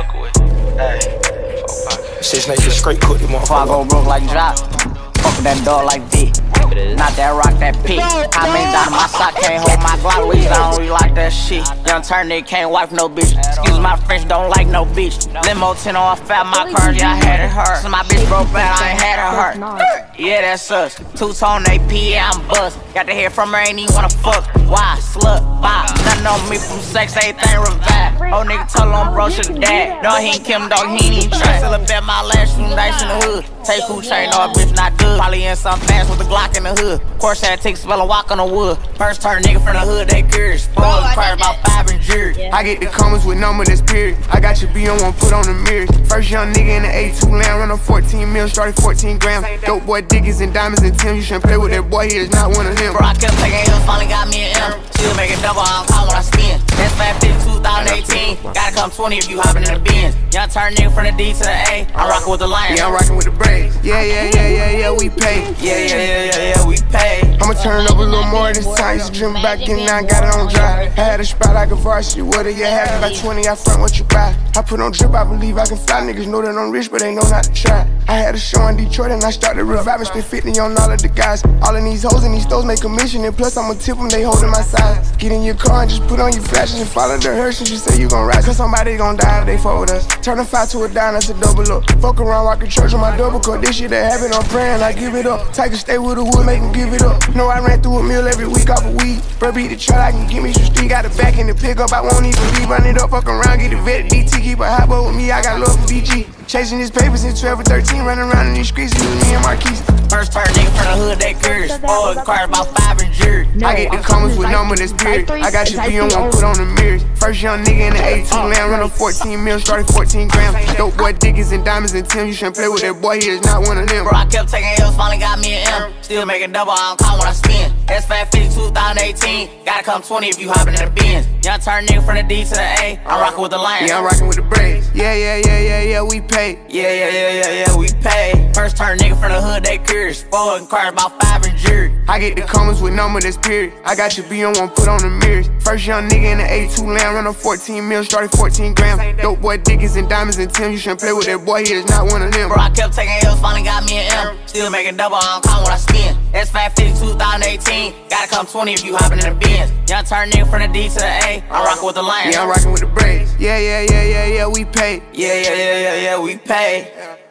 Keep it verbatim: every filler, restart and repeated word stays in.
rockin' with. Hey, Six niggas straight cook them Before I go broke like drop, fuck with that dog like V. Not that rock, that P. I mean down my sock, can't hold my Glock, reach down, we like that shit. Young turn nigga can't wipe no bitch. Excuse my French, don't like no bitch. Limo ten on fat, my car, yeah, I had it hurt. So my bitch broke bad, I ain't had it hurt. Yeah, that's us. Two tone A P, yeah, I'm bust. Got to hear from her, ain't even wanna fuck. Why? Slut, bop. Nothing on me from sex, everything revive. Oh nigga told him bro should dad. No, he ain't Kim, dog, he ain't even try. Still a bet my last few nights in the hood. Take who chain, no, a bitch not good. Probably in some fast with a Glock in the hood. Course had to take a spell and walk on the wood. First turn nigga from the hood, they curious. Spoiled, required about five and jury. I get the comments with number that's period. I got your B on one, put on the mirrors. First young nigga in the A two land, run on fourteen mil, started fourteen grams. Dope boy Dickies and diamonds and Tim. You shouldn't play with that boy, he is not one of them. Bro, I kept taking L's, finally got me an M. Still make it double, I don't call when I spin. That's five fifty, two thousand eighteen. Gotta come twenty if you hoppin' in the Benz. Young turn nigga from the D to the A. I'm rockin' with the Lions. Yeah, I'm rockin' with the Braves. Yeah, yeah, yeah, yeah, yeah, we pay. Yeah, yeah, yeah, yeah, yeah, we pay. I'ma turn up a little more this time. Used to dream back in, now I got it on dry. I had a spot like a varsity, what do you have? By twenty, I front what you buy. I put on drip, I believe I can fly. Niggas know that I'm rich, but they know not to try. I had a show in Detroit and I started reviving. Spent fifty on all of the guys. All of these hoes and these stores make a mission. And plus I'ma tip them, they holding my size. Get in your car and just put on your flashes and follow the hearse. And you say you gon' ride, cause somebody gon' die if they fuck with us. Turn a five to a dime, that's a double up. Fuck around, rockin' church on my double cup. This shit that happen, I'm praying, I give it up. Tiger stay with the wood, make him give it up. Know I ran through a meal every week off a weed. Bro, beat the truck, I can give me some street. Got the back in the pickup, I won't even leave. Run it up, fuck around, get the vet, D T. Keep a hot boy with me, I got love for B G. Chasing his papers in twelve or thirteen, running around in these streets, it was me and Marquise. First turn nigga from the hood, they curious. Spoiled, required about five and jury. I get the comments with number that's period. I got your B on one, put on the mirrors. First young nigga in the A two land, run on fourteen mil, started fourteen grams. Dope boy Dickies and diamonds and Tim. You shouldn't play with that boy, he is not one of them. Bro, I kept taking L's, finally got me an M. Still making double, I don't call when I spin. That's five fifty, two thousand eighteen. Gotta come twenty if you hoppin' in the Benz. Young turn nigga from the D to the A. I'm rockin' with the Lions. Yeah, I'm rockin' with the Braves. Yeah, yeah, yeah, yeah, yeah, we pay. Yeah, yeah, yeah, yeah, yeah, we pay. First turn nigga from the hood, they curious. Spoiled, required about five and jury. I get the comments with number that's period. I got your B on one, put on the mirrors. First young nigga in the A two land, run on fourteen mil, started fourteen grams. Dope boy Dickies and diamonds and Tim. You shouldn't play with that boy, he is not one of them. Bro, I kept taking L's, finally got me an M. Still making double, I don't call when I spin. That's five fifty, two thousand eighteen. Gotta come twenty if you hoppin' in the Benz. Young turn nigga from the D to the A. I'm rockin' with the Lions. Yeah, I'm rockin' with the Braves. Yeah, yeah, yeah, yeah, yeah, we pay. Yeah, yeah, yeah, yeah, yeah, we pay.